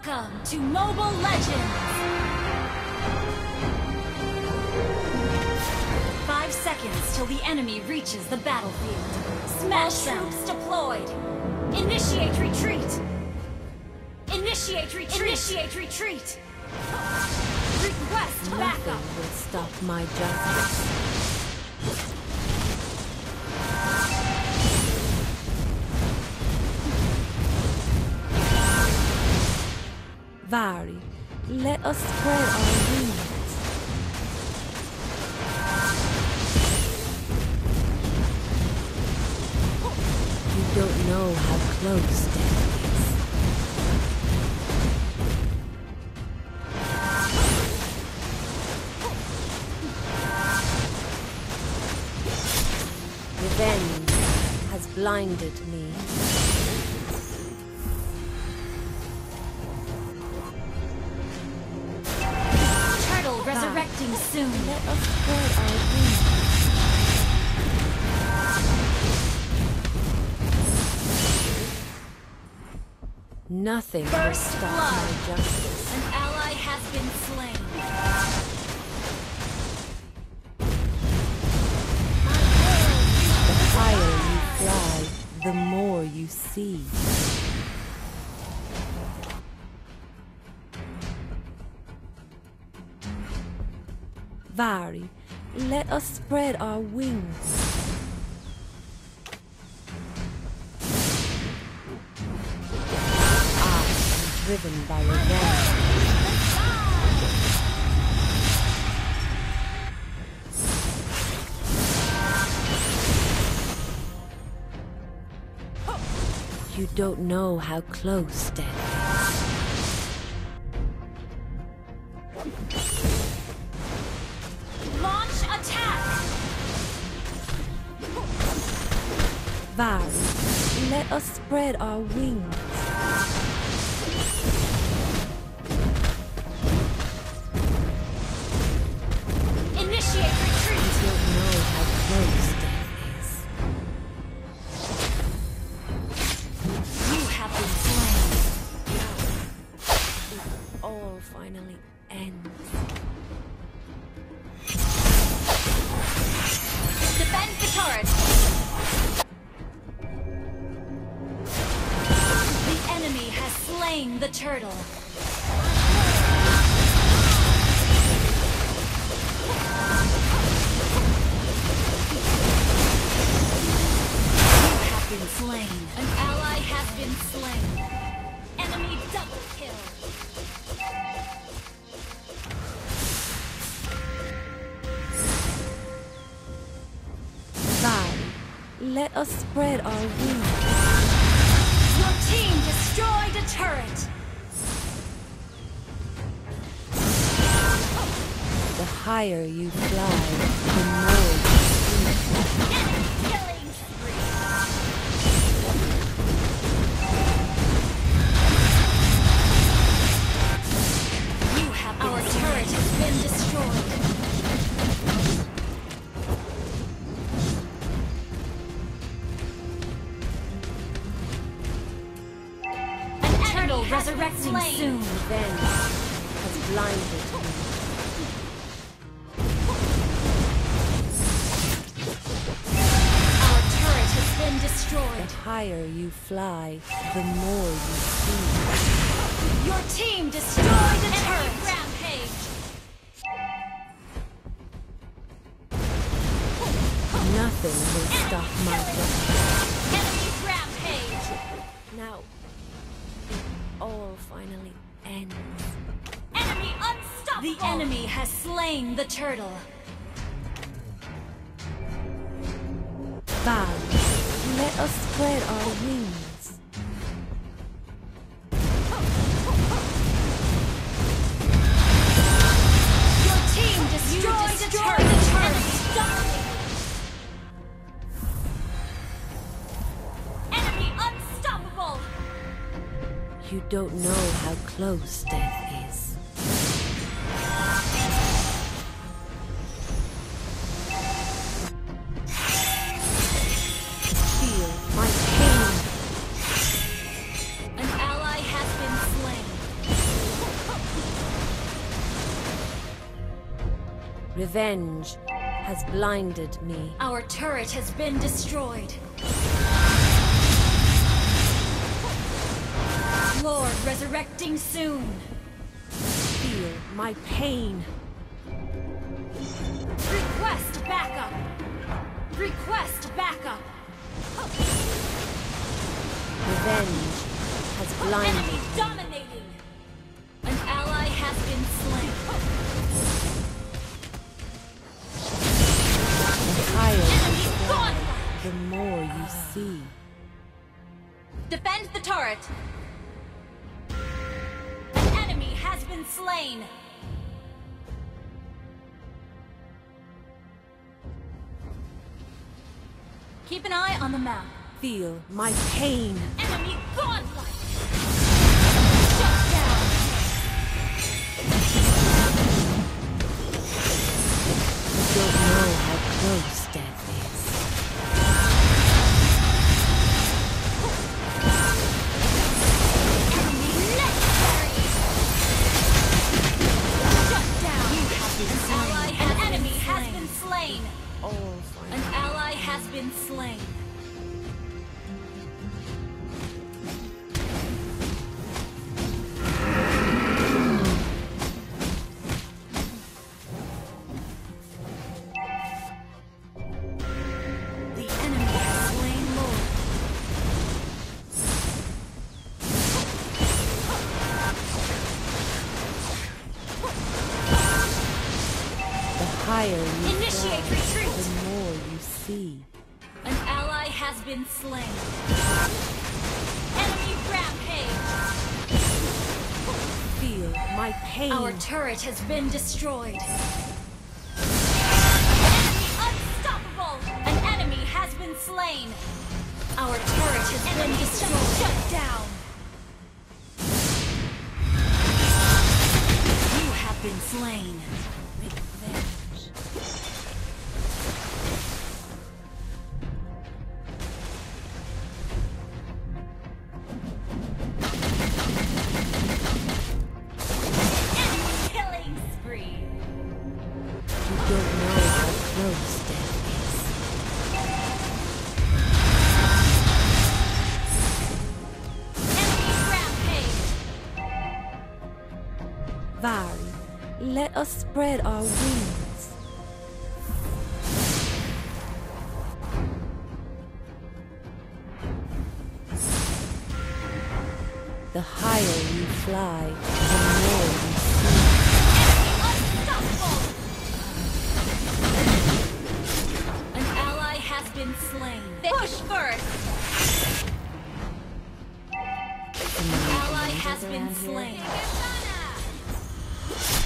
Welcome to Mobile Legends! 5 seconds till the enemy reaches the battlefield. Smash them! Troops deployed! Initiate retreat! Initiate retreat! Initiate retreat! Request backup! Nothing will stop my justice. Vari, let us spread our wings. You don't know how close death is. Revenge has blinded me. Resurrecting soon. Let us spread our wings. Nothing will First stop blood. my justice. An ally has been slain. The higher you fly, the more you see. Vari, let us spread our wings. I am driven by revenge. You don't know how close death is. Vari, let us spread our wings. Initiate retreat! You don't know how close death is. You have been slain. It all finally ends. Defend the turret! Slain the turtle. You have been slain. An ally has been slain. Enemy double kill. Vari, let us spread our wings. Your team destroyed a turret! The higher you fly, the more you see. Enemy killing spree! You have our turret has been destroyed. Resurrecting soon. Revenge has blinded me. Our turret has been destroyed. The higher you fly, the more you see. Your team destroyed a turret. Rampage. Nothing will stop my justice. Enemy rampage. Now, all finally ends. Enemy unstoppable! The enemy has slain the turtle. Val, let us spread our wings. Your team destroyed the turret. Enemy unstoppable! You don't know how close death is. Feel my pain. An ally has been slain. Revenge has blinded me. Our turret has been destroyed. Lord resurrecting soon. Feel my pain. Request backup. Request backup. Revenge has blinded Enemy me. dominating. An ally has been slain. The higher Enemy you gone. fly, the more you see. Defend the turret. An enemy has been slain. Keep an eye on the map. Feel my pain. Enemy godlike. Shut down. You don't know how close death is. Enemy legendary. Shut down. An enemy has been slain. All for An ally has been slain. The enemy has slain Lord. the higher you Initiate fly, retreat. the more you see. An ally has been slain. Enemy rampage. Feel my pain. Our turret has been destroyed. Enemy unstoppable. An enemy has been slain. Our turret has been destroyed. Shut down. You have been slain. Revenge. Enemy killing spree. You don't know how close death is. Enemy rampage. Vari, let us spread our wings. The higher you fly, the more you see. Unstoppable! An ally has been slain. Push first! An ally has been slain.